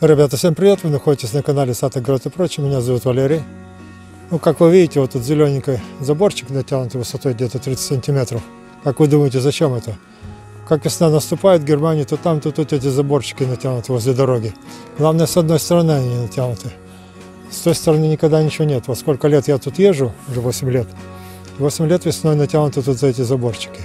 Ребята, всем привет! Вы находитесь на канале Сад, Огород и прочее. Меня зовут Валерий. Ну, как вы видите, вот тут зелененький заборчик натянутый высотой где-то 30 сантиметров. Как вы думаете, зачем это? Как весна наступает в Германии, то там, то тут эти заборчики натянуты возле дороги. Главное, с одной стороны они натянуты. С той стороны никогда ничего нет. Вот сколько лет я тут езжу, уже 8 лет. 8 лет весной натянуты тут за эти заборчики.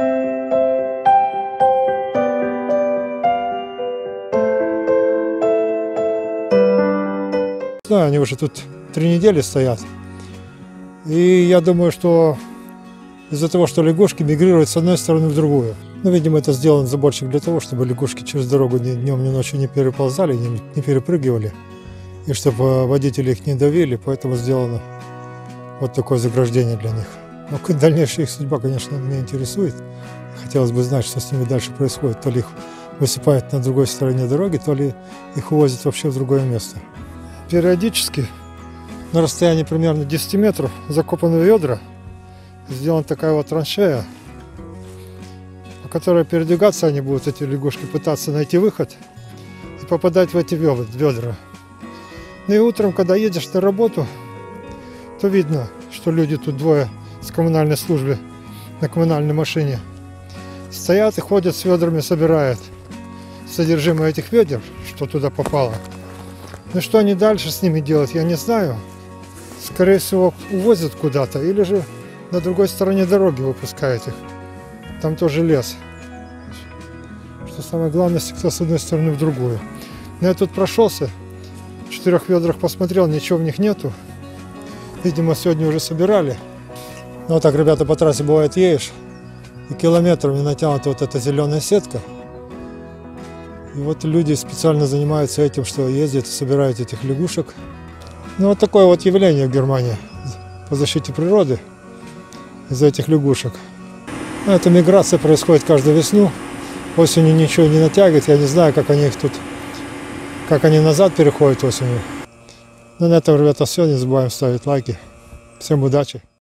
Они уже тут 3 недели стоят. И я думаю, что из-за того, что лягушки мигрируют с одной стороны в другую. Ну, видимо, это сделан заборчик для того, чтобы лягушки через дорогу ни днем, ни ночью не переползали, не перепрыгивали. И чтобы водители их не давили, поэтому сделано вот такое заграждение для них. Но дальнейшая их судьба, конечно, меня интересует. Хотелось бы знать, что с ними дальше происходит. То ли их высыпают на другой стороне дороги, то ли их увозят вообще в другое место. Периодически на расстоянии примерно 10 метров закопаны ведра. Сделана такая вот траншея, по которой передвигаться они будут, эти лягушки, пытаться найти выход и попадать в эти ведра. Ну и утром, когда едешь на работу, то видно, что люди тут двое с коммунальной службы на коммунальной машине стоят и ходят с ведрами, собирают содержимое этих ведер, что туда попало. Но что они дальше с ними делать, я не знаю. Скорее всего, увозят куда-то или же на другой стороне дороги выпускают их. Там тоже лес. Что самое главное, всегда с одной стороны в другую. Но я тут прошелся, в 4 ведрах посмотрел, ничего в них нету. Видимо, сегодня уже собирали. Ну вот так, ребята, по трассе бывает едешь, и километрами натянута вот эта зеленая сетка. И вот люди специально занимаются этим, что ездят и собирают этих лягушек. Ну вот такое вот явление в Германии по защите природы из-за этих лягушек. Ну, эта миграция происходит каждую весну. Осенью ничего не натягивает. Я не знаю, как они их тут, как они назад переходят осенью. Но на этом, ребята, все. Не забываем ставить лайки. Всем удачи!